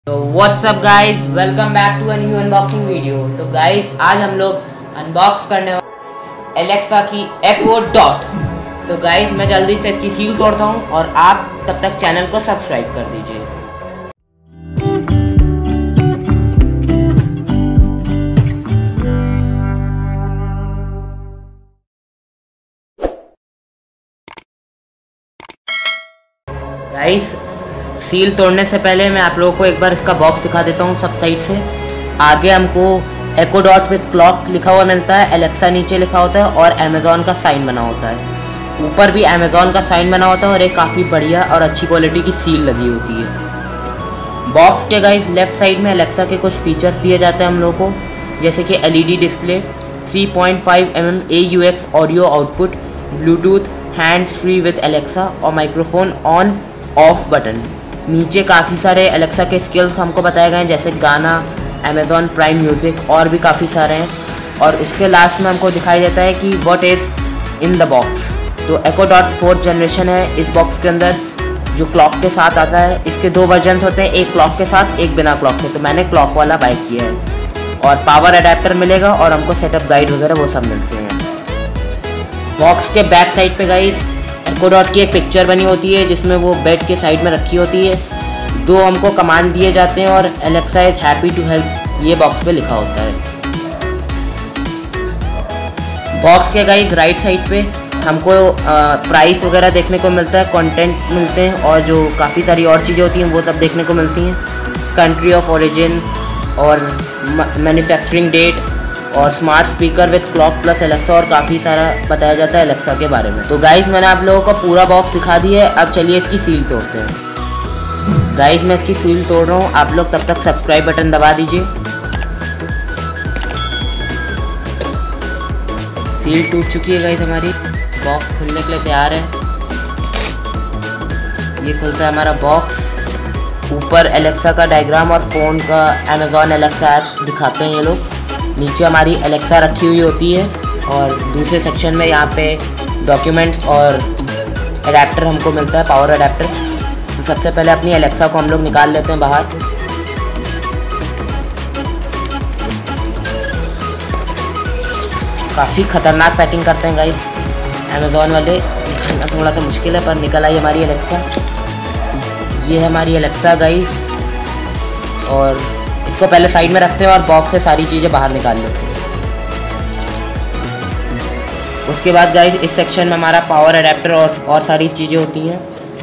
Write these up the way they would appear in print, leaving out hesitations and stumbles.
तो what's up guys, welcome back to a new unboxing video. तो guys आज हम लोग अनबॉक्स करने वाले एलेक्सा की एको डॉट। तो गाइस मैं जल्दी से इसकी सील तोड़ता हूँ और आप तब तक चैनल को सब्सक्राइब कर दीजिए। गाइस सील तोड़ने से पहले मैं आप लोगों को एक बार इसका बॉक्स दिखा देता हूँ सब साइड से। आगे हमको एको डॉट विद क्लॉक लिखा हुआ मिलता है, एलेक्सा नीचे लिखा होता है और अमेज़ॉन का साइन बना होता है। ऊपर भी अमेज़ॉन का साइन बना होता है और एक काफ़ी बढ़िया और अच्छी क्वालिटी की सील लगी होती है। बॉक्स के गाइस लेफ्ट साइड में एलेक्सा के कुछ फीचर्स दिए जाते हैं हम लोग को, जैसे कि LED display, 3.5 mm AUX audio output, Bluetooth, hands free with Alexa और माइक्रोफोन ऑन ऑफ बटन। नीचे काफ़ी सारे एलेक्सा के स्किल्स हमको बताए गए हैं, जैसे गाना, अमेज़ॉन प्राइम म्यूज़िक और भी काफ़ी सारे हैं। और उसके लास्ट में हमको दिखाई देता है कि what is in the box. तो एको डॉट 4th जनरेशन है इस बॉक्स के अंदर, जो क्लॉक के साथ आता है। इसके दो वर्जन होते हैं, एक क्लॉक के साथ एक बिना क्लॉक के। तो मैंने क्लॉक वाला बाय किया है और पावर अडेप्टर मिलेगा और हमको सेटअप गाइड वगैरह वो सब मिलते हैं। बॉक्स के बैक साइड पे गाइस एको डॉट की एक पिक्चर बनी होती है, जिसमें वो बेड के साइड में रखी होती है। दो हमको कमांड दिए जाते हैं और Alexa is happy to help ये बॉक्स पे लिखा होता है। बॉक्स के गाइस राइट साइड पे हमको प्राइस वगैरह देखने को मिलता है, कंटेंट मिलते हैं और जो काफ़ी सारी और चीज़ें होती हैं वो सब देखने को मिलती हैं। कंट्री ऑफ ओरिजिन और मैन्युफैक्चरिंग डेट और smart speaker with clock plus Alexa और काफ़ी सारा बताया जाता है एलेक्सा के बारे में। तो गाइस मैंने आप लोगों को पूरा बॉक्स दिखा दिया है, अब चलिए इसकी सील तोड़ते हैं। गाइस मैं इसकी सील तोड़ रहा हूँ, आप लोग तब तक सब्सक्राइब बटन दबा दीजिए। सील टूट चुकी है गाइस हमारी, बॉक्स खुलने के लिए तैयार है। ये खुलता है हमारा बॉक्स। ऊपर एलेक्सा का डायग्राम और फ़ोन का अमेज़ॉन एलेक्सा ऐप दिखाते हैं ये लोग। नीचे हमारी एलेक्सा रखी हुई होती है और दूसरे सेक्शन में यहाँ पे डॉक्यूमेंट्स और अडेप्टर हमको मिलता है, पावर अडेप्टर। तो सबसे पहले अपनी एलेक्सा को हम लोग निकाल लेते हैं बाहर। काफ़ी ख़तरनाक पैकिंग करते हैं गाइस अमेज़ॉन वाले, निकालना थोड़ा सा मुश्किल है पर निकल आई हमारी एलेक्सा। ये है हमारी एलेक्सा गाइस, और इसको पहले साइड में रखते हैं और बॉक्स से सारी चीज़ें बाहर निकाल लेते हैं। उसके बाद गाइस इस सेक्शन में हमारा पावर अडेप्टर और सारी चीज़ें होती हैं।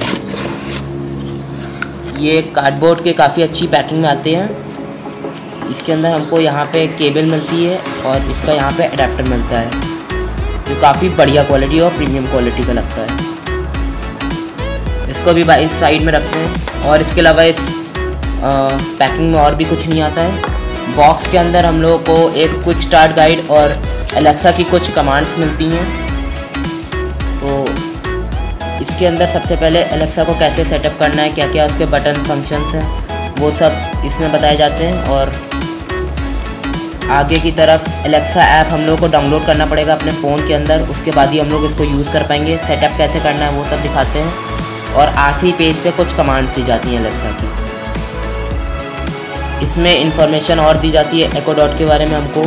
ये कार्डबोर्ड के काफ़ी अच्छी पैकिंग में आते हैं। इसके अंदर हमको यहाँ पे केबल मिलती है और इसका यहाँ पे अडेप्टर मिलता है, जो काफ़ी बढ़िया क्वालिटी और प्रीमियम क्वालिटी का लगता है। इसको भी इस साइड में रखते हैं और इसके अलावा इस पैकिंग में और भी कुछ नहीं आता है। बॉक्स के अंदर हम लोगों को एक क्विक स्टार्ट गाइड और एलेक्सा की कुछ कमांड्स मिलती हैं। तो इसके अंदर सबसे पहले एलेक्सा को कैसे सेटअप करना है, क्या क्या उसके बटन फंक्शंस हैं, वो सब इसमें बताए जाते हैं। और आगे की तरफ एलेक्सा ऐप हम लोग को डाउनलोड करना पड़ेगा अपने फ़ोन के अंदर, उसके बाद ही हम लोग इसको यूज़ कर पाएंगे। सेटअप कैसे करना है वो सब दिखाते हैं और आखिरी पेज पे कुछ कमांड्स दी जाती हैं एलेक्सा की। इसमें इंफॉर्मेशन और दी जाती है एको डॉट के बारे में हमको,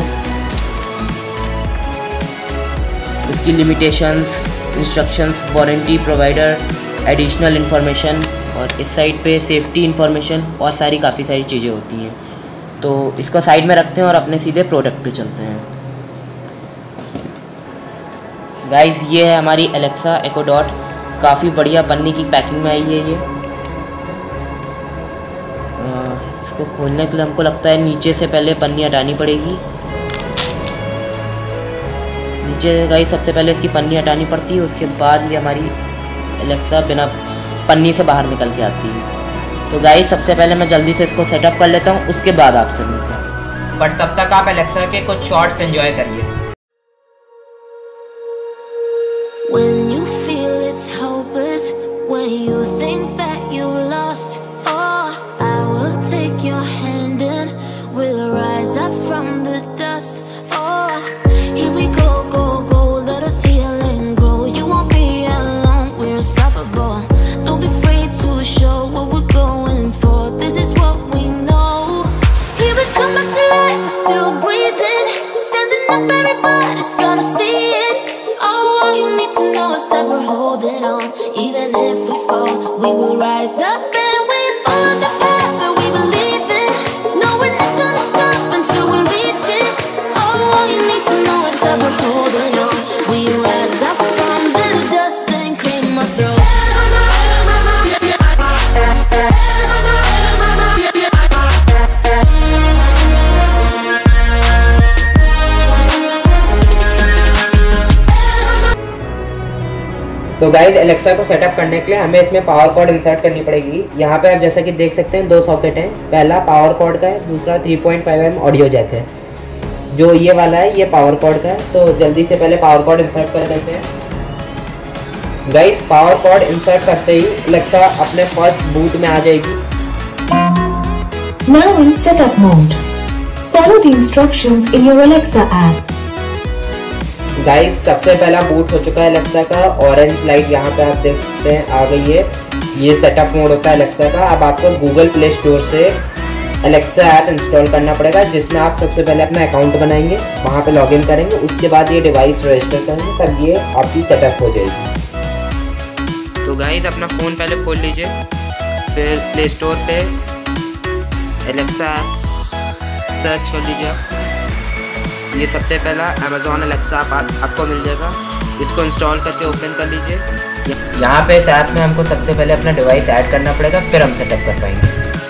उसकी limitations, instructions, warranty provider, additional information और इस साइड पे सेफ्टी इंफॉर्मेशन और काफ़ी सारी चीज़ें होती हैं। तो इसको साइड में रखते हैं और अपने सीधे प्रोडक्ट पे चलते हैं। गाइस ये है हमारी एलेक्सा एको डॉट, काफ़ी बढ़िया पन्नी की पैकिंग में आई है ये। इसको खोलने के लिए हमको लगता है नीचे से पहले पन्नी हटानी पड़ेगी। नीचे गाइस सबसे पहले इसकी पन्नी हटानी पड़ती है, उसके बाद ये हमारी एलेक्सा बिना पन्नी से बाहर निकल के आती है। तो गाइस सबसे पहले मैं जल्दी से इसको सेटअप कर लेता हूँ, उसके बाद आपसे मिलता हूँ। बट तब तक आप एलेक्सा के कुछ शॉर्ट्स एंजॉय करिए। When you feel it's hopeless, when you think that you lost, oh, I will take your hand and we'll rise up from the dust. Oh, here we go, go, go, let us heal and grow. You won't be alone, we're unstoppable. Don't be afraid to show what we're going for. This is what we know. rise up and we follow the path that we believe in. No, we're not gonna stop until we reach it. All you need to know is that we're holding on. We rise up from the dust and claim our throne. तो guys Alexa को setup करने के लिए हमें इसमें power cord insert करनी पड़ेगी। यहाँ पे आप जैसा कि देख सकते हैं 2 सॉकेट हैं, पहला पावर कॉर्ड का है, दूसरा 3.5mm ऑडियो जैक है। जो ये वाला है ये पावर कॉर्ड का है, तो जल्दी से पहले पावर कॉर्ड इंसर्ट कर देते हैं। गाइज पावर कॉर्ड इंसर्ट करते ही एलेक्सा अपने फर्स्ट बूट में आ जाएगी। Now in setup mode. Follow the instructions in your Alexa app. Guys सबसे पहला बूट हो चुका है एलेक्सा का। ऑरेंज लाइट यहाँ पे आप देख सकते हैं आ गई है। ये सेटअप मोड होता है एलेक्सा का। अब आपको गूगल प्ले स्टोर से एलेक्सा ऐप इंस्टॉल करना पड़ेगा, जिसमें आप सबसे पहले अपना अकाउंट बनाएंगे, वहाँ पे लॉगिन करेंगे, उसके बाद ये डिवाइस रजिस्टर करेंगे, तब ये आपकी सेटअप हो जाएगी। तो गाइस अपना फ़ोन पहले खोल लीजिए, फिर प्ले स्टोर पे एलेक्सा सर्च कर लीजिए। ये सबसे पहला अमेज़ॉन एलेक्सा आपको मिल जाएगा, इसको इंस्टॉल करके ओपन कर लीजिए। यहाँ पे इस ऐप में हमको सबसे पहले अपना डिवाइस ऐड करना पड़ेगा, फिर हम सेटअप कर पाएंगे।